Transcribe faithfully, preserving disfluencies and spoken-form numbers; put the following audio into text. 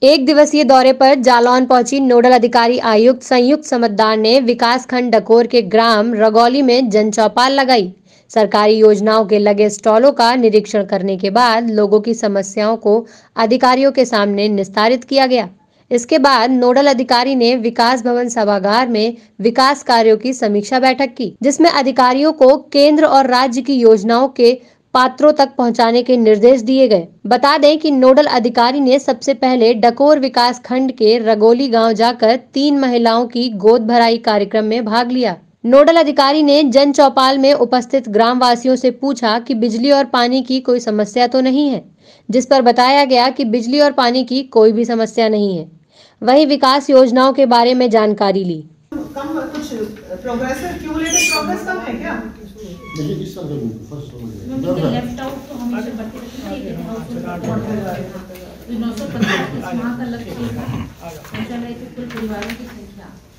एक दिवसीय दौरे पर जालौन पहुंची नोडल अधिकारी आयुक्त संयुक्त समद्दार ने विकास खंड डकोर के ग्राम रगौली में जन चौपाल लगाई। सरकारी योजनाओं के लगे स्टॉलों का निरीक्षण करने के बाद लोगों की समस्याओं को अधिकारियों के सामने निस्तारित किया गया। इसके बाद नोडल अधिकारी ने विकास भवन सभागार में विकास कार्यों की समीक्षा बैठक की, जिसमें अधिकारियों को केंद्र और राज्य की योजनाओं के पात्रों तक पहुंचाने के निर्देश दिए गए। बता दें कि नोडल अधिकारी ने सबसे पहले डकोर विकास खंड के रगोली गांव जाकर तीन महिलाओं की गोद भराई कार्यक्रम में भाग लिया। नोडल अधिकारी ने जन चौपाल में उपस्थित ग्राम वासियों से पूछा कि बिजली और पानी की कोई समस्या तो नहीं है, जिस पर बताया गया कि बिजली और पानी की कोई भी समस्या नहीं है। वहीं विकास योजनाओं के बारे में जानकारी ली। कम कुछ प्रोग्रेस है, क्यूमुलेटिव प्रोग्रेस कम है क्या? नहीं, इस तरह नहीं, फर्स्ट क्योंकि लेफ्ट आउट तो हमेशा बढ़ते रहते हैं। नौ सौ पचास वहाँ का लक्ष्य था, ऐसा है कि कुल परिवारों की संख्या